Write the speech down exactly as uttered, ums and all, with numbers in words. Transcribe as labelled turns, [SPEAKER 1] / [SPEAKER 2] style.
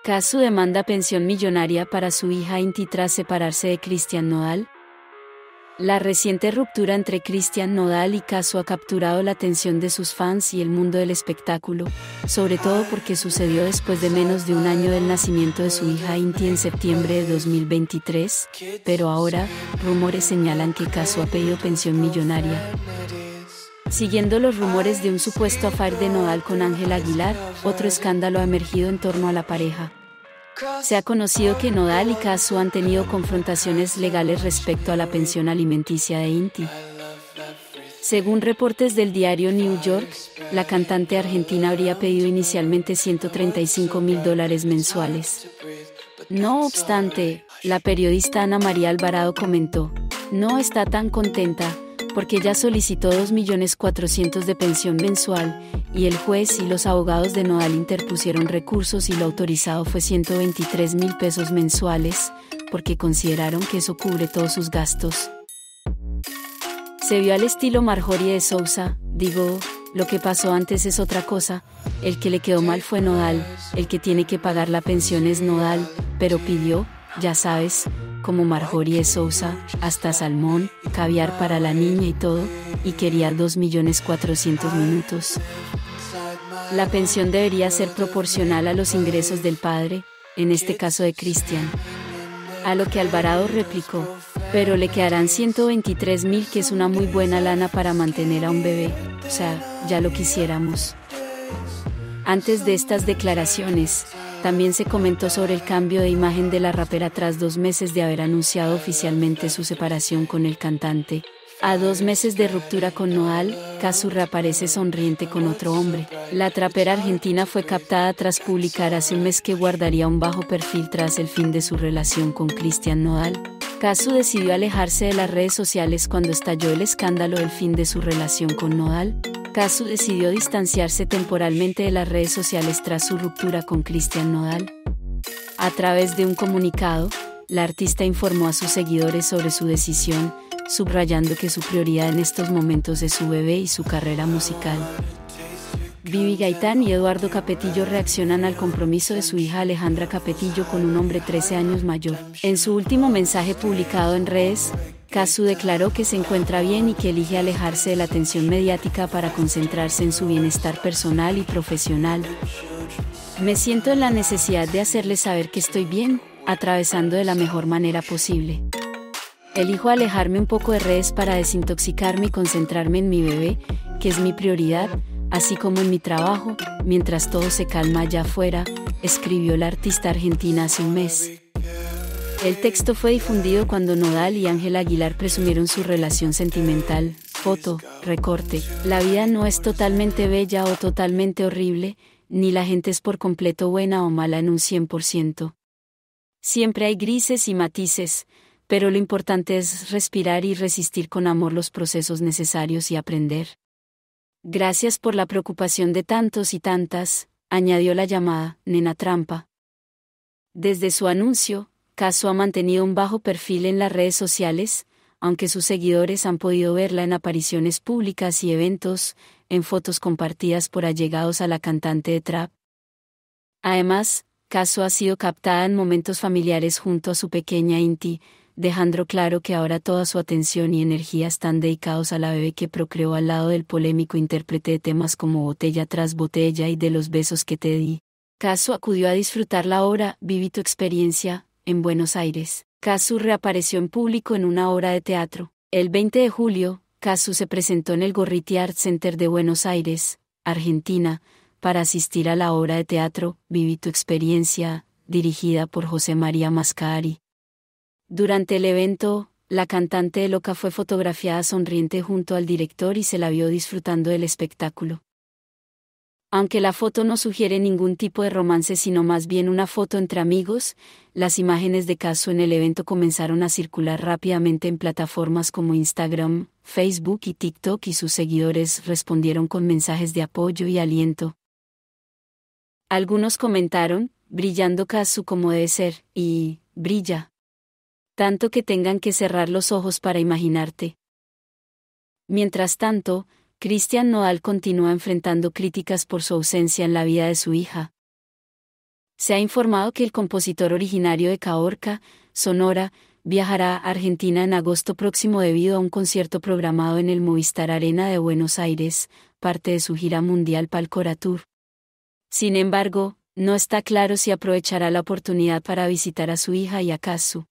[SPEAKER 1] Casu demanda pensión millonaria para su hija Inti tras separarse de Cristian Nodal. La reciente ruptura entre Cristian Nodal y Casu ha capturado la atención de sus fans y el mundo del espectáculo, sobre todo porque sucedió después de menos de un año del nacimiento de su hija Inti en septiembre de dos mil veintitrés, pero ahora, rumores señalan que Casu ha pedido pensión millonaria. Siguiendo los rumores de un supuesto affair de Nodal con Ángela Aguilar, otro escándalo ha emergido en torno a la pareja. Se ha conocido que Nodal y Casu han tenido confrontaciones legales respecto a la pensión alimenticia de Inti. Según reportes del diario New York, la cantante argentina habría pedido inicialmente ciento treinta y cinco mil dólares mensuales. No obstante, la periodista Ana María Alvarado comentó: "No está tan contenta, porque ella solicitó dos millones cuatrocientos mil de pensión mensual, y el juez y los abogados de Nodal interpusieron recursos y lo autorizado fue ciento veintitrés mil pesos mensuales, porque consideraron que eso cubre todos sus gastos". Se vio al estilo Marjorie de Sousa, digo, lo que pasó antes es otra cosa, el que le quedó mal fue Nodal, el que tiene que pagar la pensión es Nodal, pero pidió, ya sabes, como Marjorie de Sousa, hasta salmón, caviar para la niña y todo, y quería dos millones cuatrocientos mil minutos. La pensión debería ser proporcional a los ingresos del padre, en este caso de Cristian. A lo que Alvarado replicó: "Pero le quedarán ciento veintitrés mil, que es una muy buena lana para mantener a un bebé, o sea, ya lo quisiéramos". Antes de estas declaraciones, también se comentó sobre el cambio de imagen de la rapera tras dos meses de haber anunciado oficialmente su separación con el cantante. A dos meses de ruptura con Nodal, Casu reaparece sonriente con otro hombre. La trapera argentina fue captada tras publicar hace un mes que guardaría un bajo perfil tras el fin de su relación con Cristian Nodal. Casu decidió alejarse de las redes sociales cuando estalló el escándalo del fin de su relación con Nodal. Casu decidió distanciarse temporalmente de las redes sociales tras su ruptura con Cristian Nodal. A través de un comunicado, la artista informó a sus seguidores sobre su decisión, subrayando que su prioridad en estos momentos es su bebé y su carrera musical. Vivi Gaitán y Eduardo Capetillo reaccionan al compromiso de su hija Alejandra Capetillo con un hombre trece años mayor. En su último mensaje publicado en redes, Casu declaró que se encuentra bien y que elige alejarse de la atención mediática para concentrarse en su bienestar personal y profesional. "Me siento en la necesidad de hacerles saber que estoy bien, atravesando de la mejor manera posible. Elijo alejarme un poco de redes para desintoxicarme y concentrarme en mi bebé, que es mi prioridad, así como en mi trabajo, mientras todo se calma allá afuera", escribió la artista argentina hace un mes. El texto fue difundido cuando Nodal y Ángela Aguilar presumieron su relación sentimental. Foto, recorte: "La vida no es totalmente bella o totalmente horrible, ni la gente es por completo buena o mala en un cien por ciento. Siempre hay grises y matices, pero lo importante es respirar y resistir con amor los procesos necesarios y aprender. Gracias por la preocupación de tantos y tantas", añadió la llamada Nena Trampa. Desde su anuncio, Casu ha mantenido un bajo perfil en las redes sociales, aunque sus seguidores han podido verla en apariciones públicas y eventos, en fotos compartidas por allegados a la cantante de trap. Además, Casu ha sido captada en momentos familiares junto a su pequeña Inti, dejando claro que ahora toda su atención y energía están dedicados a la bebé que procreó al lado del polémico intérprete de temas como Botella tras Botella y De los besos que te di. Casu acudió a disfrutar la obra Viví tu experiencia, en Buenos Aires. Casu reapareció en público en una obra de teatro. El veinte de julio, Casu se presentó en el Gorriti Art Center de Buenos Aires, Argentina, para asistir a la obra de teatro Viví tu experiencia, dirigida por José María Mascari. Durante el evento, la cantante de Loca fue fotografiada sonriente junto al director y se la vio disfrutando del espectáculo. Aunque la foto no sugiere ningún tipo de romance sino más bien una foto entre amigos, las imágenes de Casu en el evento comenzaron a circular rápidamente en plataformas como Instagram, Facebook y TikTok, y sus seguidores respondieron con mensajes de apoyo y aliento. Algunos comentaron: "Brillando Casu como debe ser", y "brilla tanto que tengan que cerrar los ojos para imaginarte". Mientras tanto, Cristian Nodal continúa enfrentando críticas por su ausencia en la vida de su hija. Se ha informado que el compositor originario de Caborca, Sonora, viajará a Argentina en agosto próximo debido a un concierto programado en el Movistar Arena de Buenos Aires, parte de su gira mundial Palcora Tour. Sin embargo, no está claro si aprovechará la oportunidad para visitar a su hija y a Casu.